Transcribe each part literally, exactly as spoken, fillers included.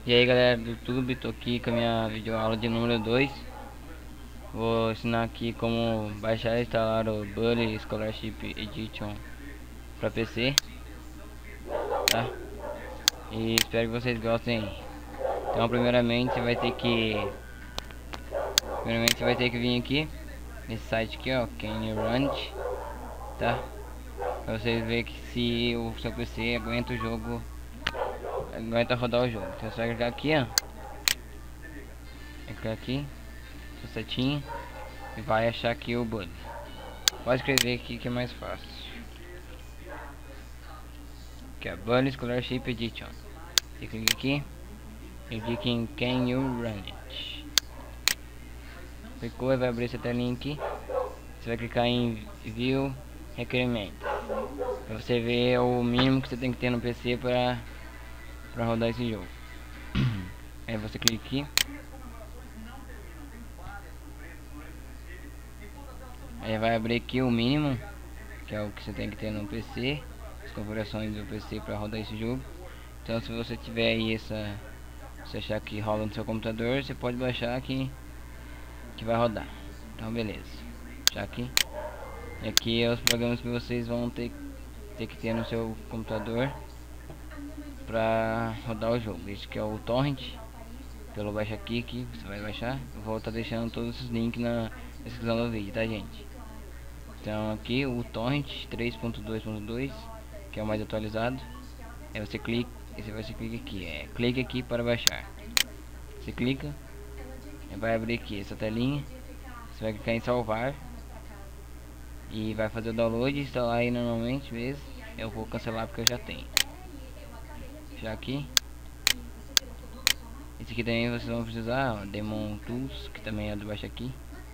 E aí galera do YouTube, tô aqui com a minha videoaula de número dois. Vou ensinar aqui como baixar e instalar o Bully Scholarship Edition para P C, tá? E espero que vocês gostem. Então primeiramente você vai ter que Primeiramente você vai ter que vir aqui nesse site aqui, ó, Can You Run It, tá? Pra vocês verem que se o seu P C aguenta o jogo, aguenta rodar o jogo. Então você vai clicar aqui, ó. Vai clicar aqui, sua setinha, e vai achar aqui o Bully. Pode escrever aqui que é mais fácil. Que é Bully Scholarship Edition. Você clica aqui e clica em Can You Run It. Clicou e vai abrir essa telinha aqui. Você vai clicar em View Requerimentos, para você ver o mínimo que você tem que ter no P C para para rodar esse jogo. Aí você clica aqui. Aí vai abrir aqui o mínimo, que é o que você tem que ter no P C, as configurações do P C para rodar esse jogo. Então se você tiver aí essa, se achar que rola no seu computador, você pode baixar aqui que vai rodar. Então beleza, já aqui. E aqui é os programas que vocês vão ter, ter que ter no seu computador para rodar o jogo. Este que é o Torrent, pelo Baixa Aqui, que você vai baixar. Eu vou estar deixando todos os links na descrição do vídeo, tá gente? Então aqui o Torrent três ponto dois ponto dois, que é o mais atualizado. Aí você clica, você vai você clica aqui, é clique aqui para baixar. Você clica, vai abrir aqui essa telinha. Você vai clicar em salvar e vai fazer o download e instalar aí normalmente mesmo. Eu vou cancelar porque eu já tenho. Já aqui. Esse aqui também vocês vão precisar, ó, Demon Tools, que também é do Baixa Aqui.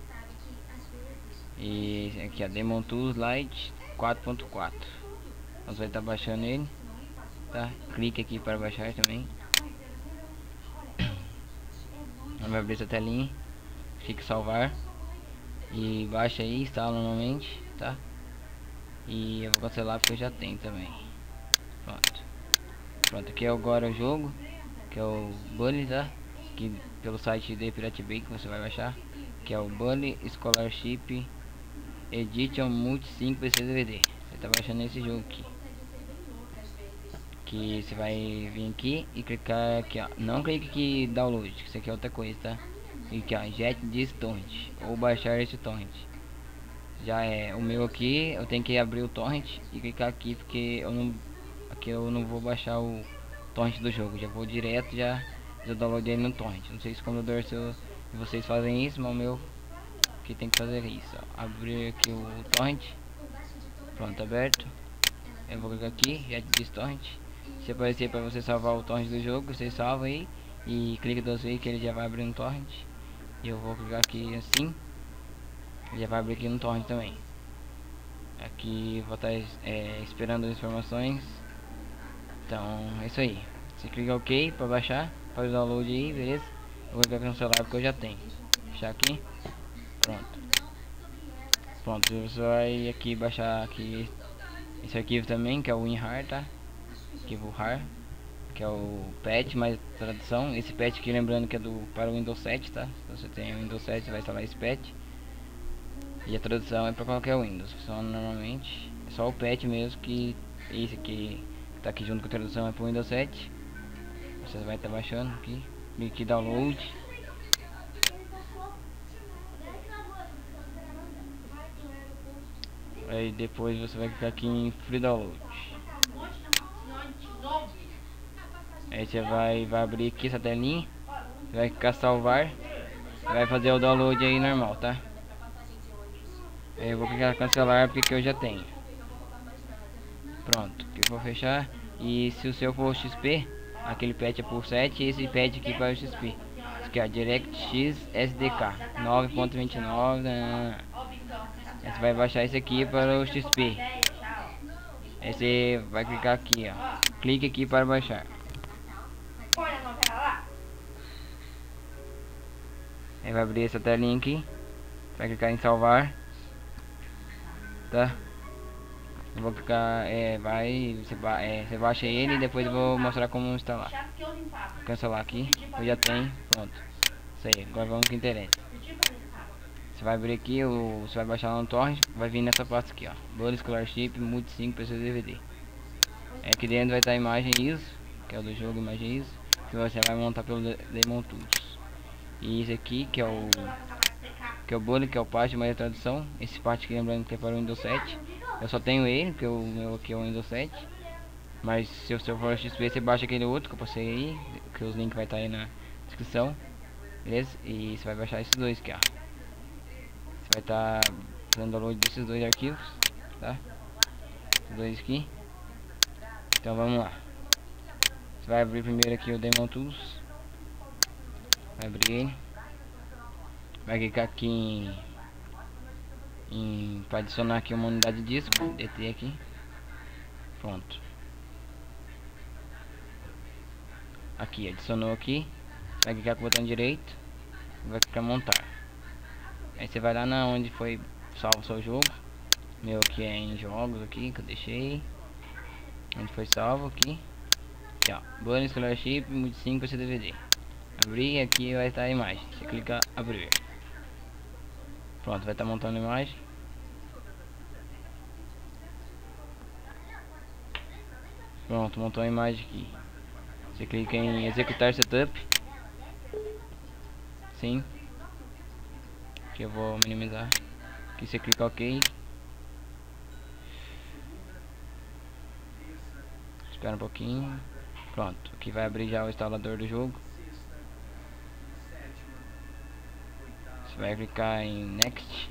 E aqui a Demon Tools Lite quatro ponto quatro. Nós vai estar baixando ele, tá? Clique aqui para baixar também. Vai abrir essa telinha, fica salvar e baixa aí, instala normalmente, tá? E eu vou cancelar porque eu já tenho também. Pronto. Pronto, aqui é agora o jogo, que é o Bully, tá? Que pelo site de Pirate Bay que você vai baixar, que é o Bully Scholarship Edition Multi cinco P C D V D. Você tá baixando esse jogo aqui. Que você vai vir aqui e clicar aqui, ó. Não clique aqui download, que isso aqui é outra coisa, tá? Clique aqui, ó, Jet This Torrent, ou baixar esse torrent. Já é o meu aqui, eu tenho que abrir o torrent e clicar aqui, porque eu não, aqui eu não vou baixar o torrent do jogo, já vou direto, já já download ele no torrent. Não sei se o computador seu, se vocês fazem isso, mas o meu que tem que fazer isso, ó. Abrir aqui o torrent, pronto, aberto. Eu vou clicar aqui, Jet This Torrent. Se aparecer para você salvar o torrent do jogo, você salva aí e clica duas vezes que ele já vai abrir no torrent. E eu vou clicar aqui assim, ele já vai abrir aqui no torrent também. Aqui vou estar é, esperando as informações. Então é isso aí. Você clica OK para baixar, faz o download aí, beleza? Eu vou clicar no celular porque eu já tenho. Fechar aqui, pronto. Pronto, você vai aqui baixar aqui esse arquivo também, que é o WinRAR, tá? Arquivo RAR, que é o patch mais tradução. Esse patch aqui, lembrando que é do para o Windows sete, tá? Se você tem o Windows sete, você vai instalar esse patch. E a tradução é para qualquer Windows. Funciona normalmente. É só o patch mesmo, que esse aqui que tá aqui junto com a tradução é para o Windows sete. Você vai estar baixando aqui, aqui download. Aí depois você vai clicar aqui em Free Download. Aí você vai, vai abrir aqui essa telinha, vai clicar salvar, vai fazer o download aí normal, tá? Aí eu vou clicar cancelar porque eu já tenho. Pronto, que eu vou fechar. E se o seu for X P, aquele patch é por sete, esse patch aqui para o X P. Isso aqui é DirectX S D K nove ponto vinte e nove. Aí você vai baixar esse aqui para o X P. Aí você vai clicar aqui, ó. Clique aqui para baixar. Aí vai abrir essa telinha aqui. Vai clicar em salvar, tá? Eu vou clicar, é, vai, você, ba é, você baixa ele e depois eu vou mostrar como instalar. Vou cancelar aqui, eu já tenho, pronto. Isso aí, agora vamos ao que interessa. Você vai abrir aqui, o, você vai baixar lá no torrent, vai vir nessa pasta aqui, ó. Bully Scholarship Multi cinco P C D V D. É, aqui dentro vai estar a imagem I S O, que é o do jogo, imagem I S O, que você vai montar pelo Demon Tools. E esse aqui, que é o que é o Bully, que é o parte de mais tradução. Esse parte aqui, lembrando que é para o Windows sete. Eu só tenho ele, porque o meu aqui é o Windows sete. Mas se o seu for X P, você baixa aquele outro que eu passei aí, que os links vai estar aí na descrição. Beleza? E você vai baixar esses dois aqui, ó. Você vai estar fazendo download desses dois arquivos, tá? Esses dois aqui. Então vamos lá. Você vai abrir primeiro aqui o Demon Tools. Vai abrir ele. Vai clicar aqui em, em para adicionar aqui uma unidade de disco, D T aqui. Pronto. Aqui, adicionou aqui. Vai clicar com o botão direito. Vai clicar montar. Aí você vai lá na onde foi salvo o seu jogo. Meu aqui é em jogos aqui que eu deixei. Onde foi salvo aqui. Aqui ó. Bully Scholarship Multi cinco P C D V D. Abrir, aqui vai estar a imagem. Você clica abrir. Pronto, vai estar montando a imagem. Pronto, montou a imagem aqui. Você clica em executar setup. Sim. Aqui eu vou minimizar. Aqui você clica OK. Espera um pouquinho. Pronto, aqui vai abrir já o instalador do jogo. Você vai clicar em Next.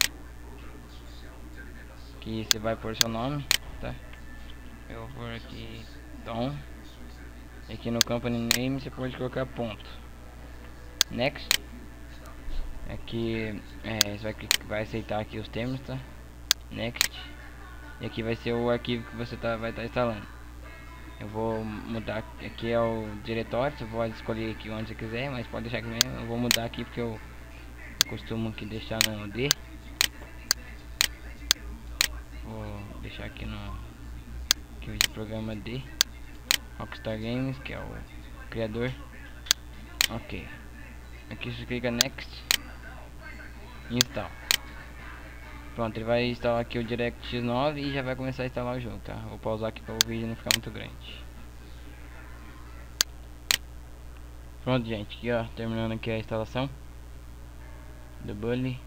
Aqui você vai pôr seu nome, tá? Eu vou pôr aqui Tom. Aqui no Company Name você pode colocar ponto. Next. Aqui é, você vai, vai aceitar aqui os termos, tá? Next. E aqui vai ser o arquivo que você tá, vai estar tá instalando. Eu vou mudar, aqui é o diretório, você pode escolher aqui onde você quiser, mas pode deixar aqui mesmo. Eu vou mudar aqui porque eu, eu costumo aqui deixar no D. Vou deixar aqui no aqui o programa D. Rockstar Games, que é o criador. Ok. Aqui você clica Next. Install. Pronto, ele vai instalar aqui o DirectX nove e já vai começar a instalar o jogo, tá? Vou pausar aqui para o vídeo não ficar muito grande. Pronto, gente, aqui ó, terminando aqui a instalação do Bully.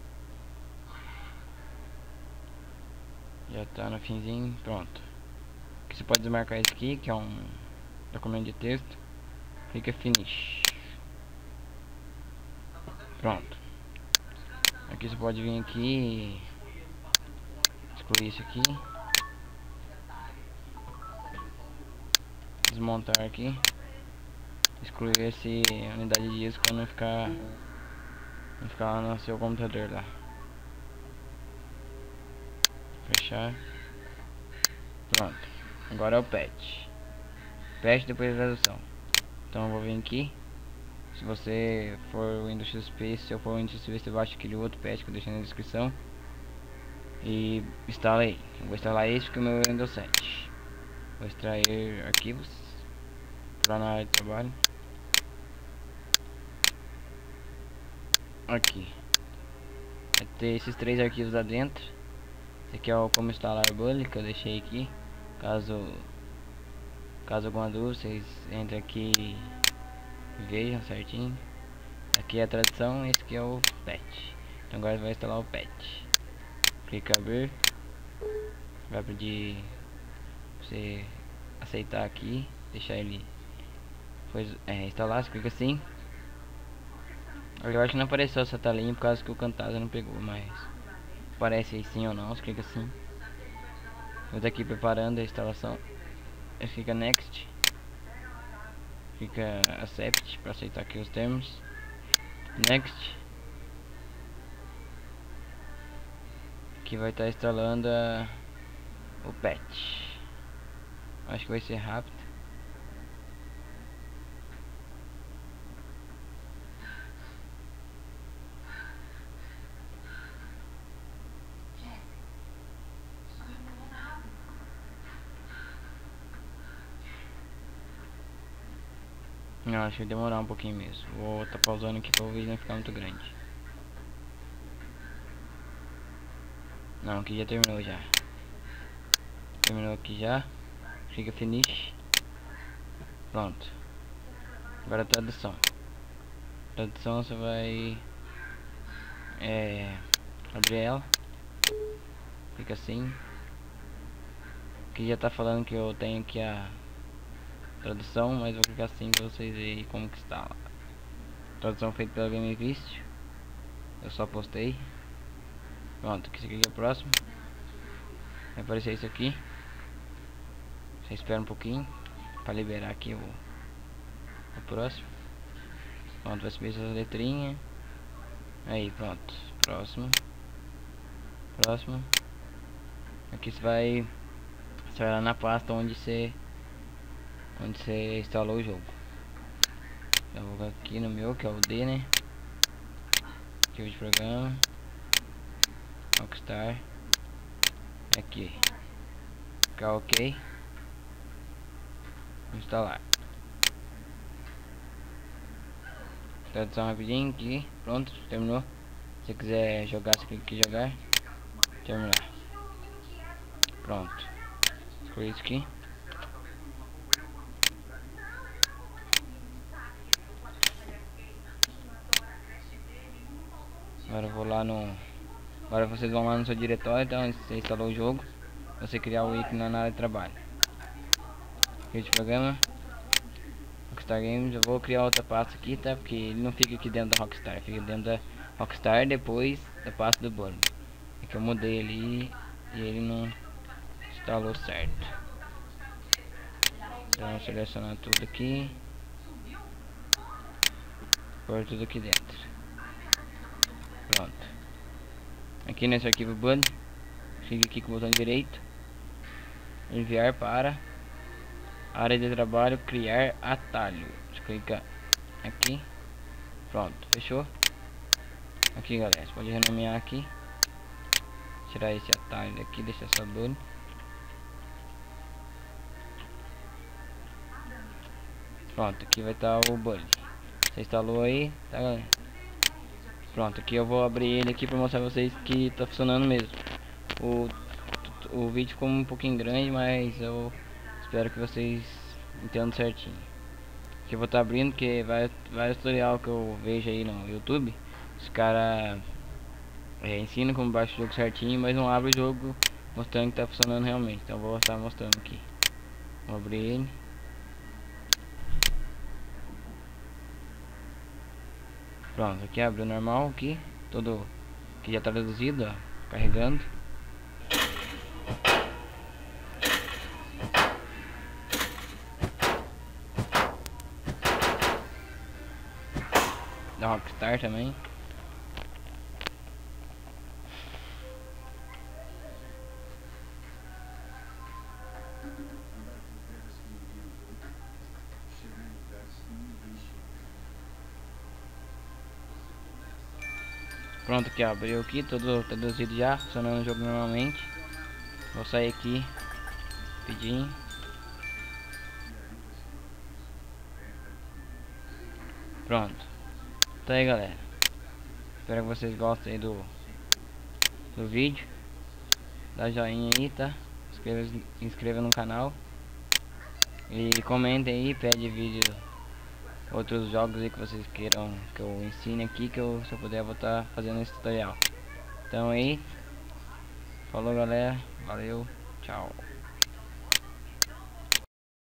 Já tá no finzinho, pronto. Aqui você pode desmarcar isso aqui, que é um documento de texto. Clica Finish. Pronto. Aqui você pode vir aqui, excluir isso aqui, desmontar aqui, excluir esse unidade de disco para não ficar não ficar lá no seu computador lá. Fechar. Pronto. Agora é o patch. Patch depois da tradução. Então eu vou vir aqui. Se você for Windows X P, se eu for Windows X P, você baixa aquele outro patch que eu deixei na descrição e instala aí. Eu vou instalar esse porque o meu é Windows sete. Vou extrair arquivos para na área de trabalho. Aqui vai ter esses três arquivos lá dentro. Esse aqui é o como instalar o Bully que eu deixei aqui. Caso caso alguma dúvida, vocês entrem aqui e vejam certinho. Aqui é a tradução, esse aqui é o patch. Então agora vai instalar o patch. Clica abrir. Vai pedir você aceitar aqui, deixar ele pois, é, instalar, você clica assim. Eu acho que não apareceu essa telinha por causa que o Camtasia não pegou, mas aparece aí sim ou não, você clica assim. Eu tô aqui preparando a instalação. Você clica Next. Clica Accept para aceitar aqui os termos. Next. Aqui vai estar instalando a, o patch. Acho que vai ser rápido. Não, acho que vai demorar um pouquinho mesmo. Vou tá pausando aqui para o vídeo não ficar muito grande. Não, aqui já terminou já. Terminou aqui já. Clica finish. Pronto. Agora a tradução. Tradução você vai é, abrir ela. Fica assim. Aqui já tá falando que eu tenho aqui a tradução, mas vou clicar assim pra vocês verem como que está. Tradução feita pela GameVist. Eu só postei. Pronto, aqui você clica próximo. Vai aparecer isso aqui. Você espera um pouquinho para liberar aqui o, o próximo. Pronto, vai subir essas letrinhas. Aí, pronto. Próximo. Próximo. Aqui você vai, você vai lá na pasta onde você onde você instalou o jogo. Eu vou aqui no meu, que é o D, né? Arquivo de programa. Rockstar. Aqui. Clicar OK. Instalar. Tradução rapidinho aqui. Pronto, terminou. Se você quiser jogar, você clica aqui em jogar. Terminar. Pronto. Escolhi isso aqui. Agora eu vou lá no... Agora vocês vão lá no seu diretório, então você instalou o jogo. Você criar o ícone na área de trabalho. Criar de programa. Rockstar Games, eu vou criar outra pasta aqui, tá? Porque ele não fica aqui dentro da Rockstar, fica dentro da Rockstar depois da pasta do Bully. É que eu mudei ali e ele não instalou certo. Então vou selecionar tudo aqui. Pôr tudo aqui dentro. Pronto. Aqui nesse arquivo Bully, clique aqui com o botão direito. Enviar para área de trabalho, criar atalho. Você clica aqui. Pronto, fechou. Aqui galera, você pode renomear aqui. Tirar esse atalho daqui, deixar só Bully. Pronto, aqui vai estar o Bully. Você instalou aí, tá galera? Pronto, aqui eu vou abrir ele aqui para mostrar pra vocês que tá funcionando mesmo. O, o vídeo ficou um pouquinho grande, mas eu espero que vocês entendam certinho. Aqui eu vou estar tá abrindo, porque vários, vários tutorial que eu vejo aí no YouTube, os caras é, ensinam como baixa o jogo certinho, mas não abre o jogo mostrando que tá funcionando realmente. Então eu vou estar mostrando aqui. Vou abrir ele. Pronto, aqui abriu normal aqui, todo que já tá traduzido, ó, carregando. Da Rockstar também. Pronto, aqui ó, abriu aqui, tudo traduzido já, funcionando o jogo normalmente. Vou sair aqui, rapidinho. Pronto. Tá aí galera. Espero que vocês gostem aí do, do vídeo. Dá joinha aí, tá? Inscreva, inscreva no canal. E comentem aí, pede vídeo, outros jogos aí que vocês queiram que eu ensine aqui, que eu, se eu puder, vou estar fazendo esse tutorial. Então aí, falou galera, valeu, tchau.